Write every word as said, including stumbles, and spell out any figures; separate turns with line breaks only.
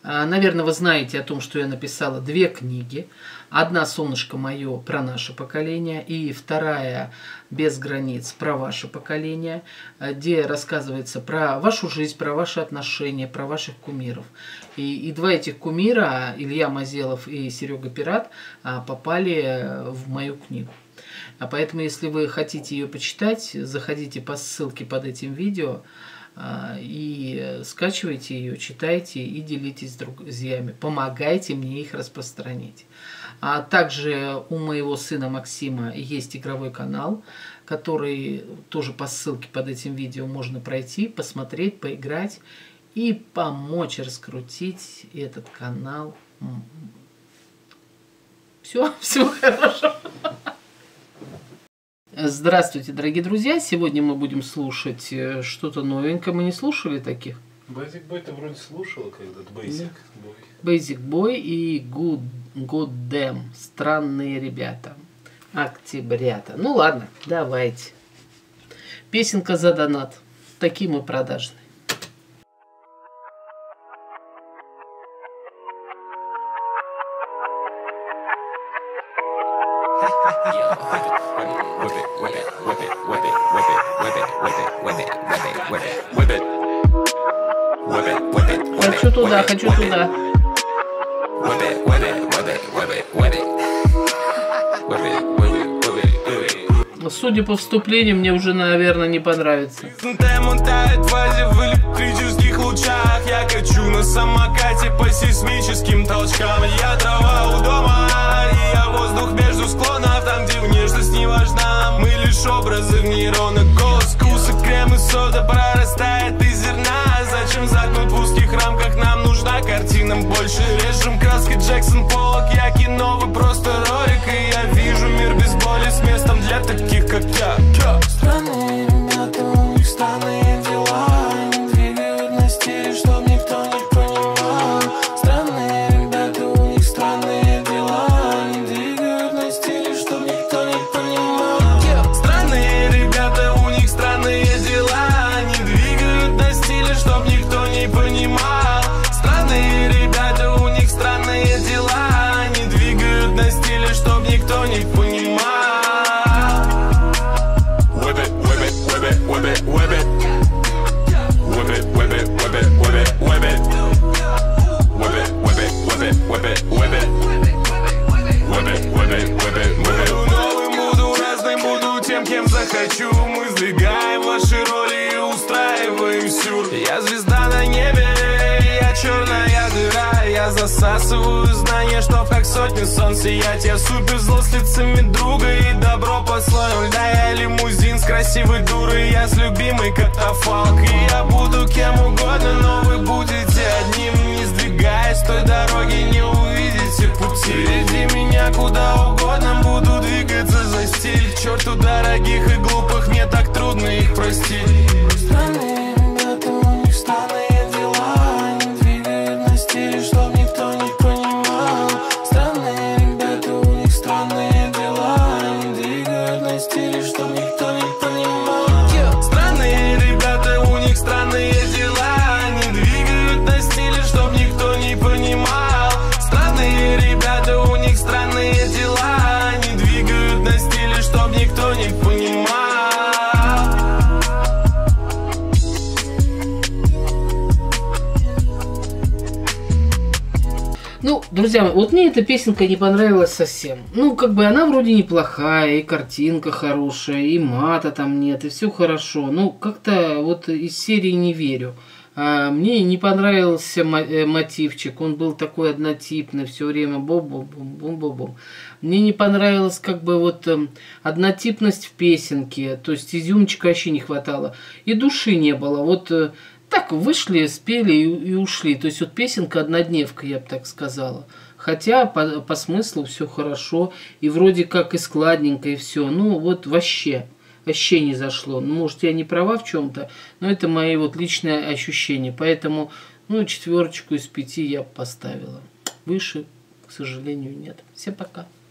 Наверное, вы знаете о том, что я написала две книги. Одна «Солнышко мое» про наше поколение, и вторая «Без границ» про ваше поколение, где рассказывается про вашу жизнь, про ваши отношения, про ваших кумиров. И, и два этих кумира, Илья Мазелов и Серега Пират, попали в мою книгу. А поэтому, если вы хотите ее почитать, заходите по ссылке под этим видео и скачивайте ее, читайте и делитесь с друзьями. Помогайте мне их распространить. А также у моего сына Максима есть игровой канал, который тоже по ссылке под этим видео можно пройти, посмотреть, поиграть и помочь раскрутить этот канал. Все, всего хорошего. Здравствуйте, дорогие друзья! Сегодня мы будем слушать что-то новенькое. Мы не слушали таких?
Basic Boy ты вроде слушала когда-то. Basic Boy.
Basic Boy и Good, Good Damn. Странные ребята. Октябрята. Ну ладно, давайте. Песенка за донат. Такие мы продажные. Хочу туда, хочу туда. Судя по вступлению, мне уже, наверное, не понравится.
В электрических лучах я качу на самокате по сейсмическим толчкам. Я трава у дома, и я воздух между склонов. Там, где внешность не важна, мы лишь образы в нейронах. Голос, вкусы, крем и сода прорастает из зерна. Зачем загнут в узких рамках? Нам нужна картина больше. Режем краской Джексон Поллок. Я кино, вы просто ролик. И я вижу мир без боли с местом для таких, как я. Странные ребята, у них странные дела. Они двигают на стиле, чтоб никто не понимал. Странные ребята, у них странные дела. Они двигают на стиле, чтоб никто не понимал. Странные ребята, у них странные дела. Они двигают на стиле, чтоб никто не понимал. Странные ребята, у них странные дела. Они двигают на стиле, чтоб никто не понимал. Whip it, whip it, whip it, whip it, whip it. Whip it, whip it, whip it, whip it, whip it. Whip it, whip it, whip it, whip it, whip it. Whip it, whip it, whip it, whip it. Буду новым, буду разным, буду тем, кем захочу. Мы сдвигаем ваши роли и устраиваем сюр. Я звезда на небе, я черная дыра. Я засасываю знания, чтоб как сотни сон сиять. Я супер зло с лицами друга и добро по слоям льда. Я лимузин с красивой дурой, я с любимой катафалк. И я буду кем угодно, но вы будете одним. Не сдвигаясь с той дороги, не увидите пути. Веди меня куда угодно, буду двигаться за стиль. К черту дорогих и глупых, мне так трудно их простить. Странные ребята, у них странные дела. Они двигают на стиле, чтоб никто не понимал. Странные ребята, у них странные дела. Они двигают на стиле, чтоб никто не понимал. Странные ребята, у них странные дела. Они двигают на стиле, чтоб никто не понимал. Странные ребята, у них странные дела. Они двигают на стиле, чтоб никто не понимал.
Ну, друзья мои, вот мне эта песенка не понравилась совсем. Ну, как бы она вроде неплохая, и картинка хорошая, и мата там нет, и все хорошо. Ну, как-то вот из серии не верю. А мне не понравился мотивчик, он был такой однотипный, все время бум-бум-бум-бум-бум. Мне не понравилась как бы вот однотипность в песенке, то есть изюмчика вообще не хватало. И души не было, вот... Так, вышли, спели и, и ушли. То есть вот песенка однодневка, я бы так сказала. Хотя по, по смыслу все хорошо. И вроде как и складненько, и все. Ну вот вообще, вообще не зашло. Ну, может, я не права в чем-то, но это мои вот личные ощущения. Поэтому, ну, четверочку из пяти я поставила. Выше, к сожалению, нет. Всем пока.